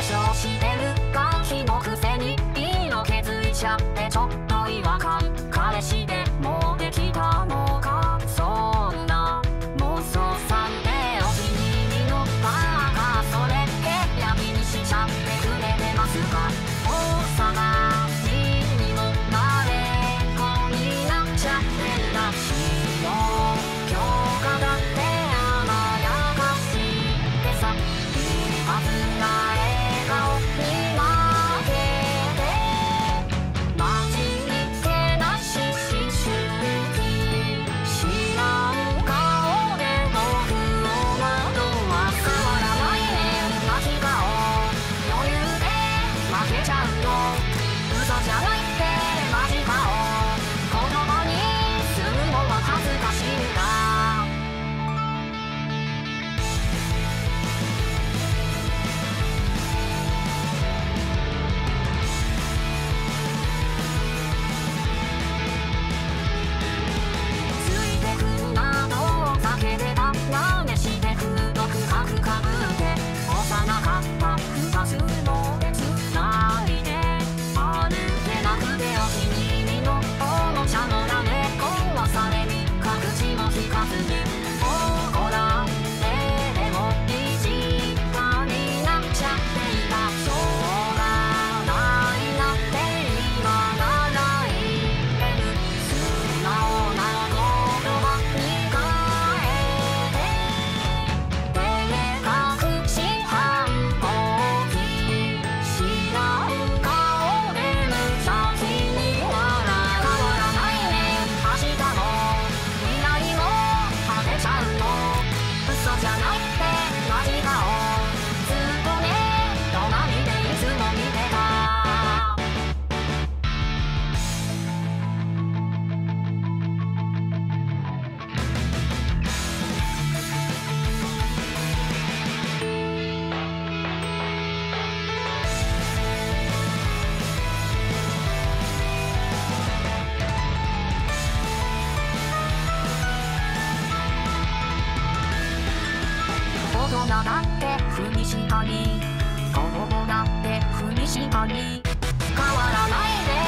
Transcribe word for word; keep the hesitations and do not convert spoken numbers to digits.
粧してるガキのくせに色気づいちゃってちょっと違和感。彼氏でもできたのか、そんな妄想さんでお気に入りのバーガー、それってや気にしちゃってくれてますか。大阪人にも慣れっこになっちゃってるらしいよ。今日だって甘やかしでさ、いいはずな笑顔に負けて、マジにけなし思春期、知らん顔で僕を惑わす。変わらないね泣き顔、余裕で負けちゃうよ。嘘じゃないってマジ顔、言葉にするのは恥ずかしいんだ。ついてくんなどを避けてた真似してくどくかくかぶって幼かった二つのでつないで歩けなくて、お気に入りのおもちゃのらめ壊されに隠しも聞かずに怒られても意地悪になっちゃっていた。しょうがないなって今なら言える。素直な言葉に変えて、照れ隠し反抗期、知らん顔で無邪気に笑う。変わらないね明日も未来も果てちゃうの。嘘じゃないってマジ顔、ずっとね隣でいつも見てた。大人だって不にしたり、子供だって不にしたり、変わらないで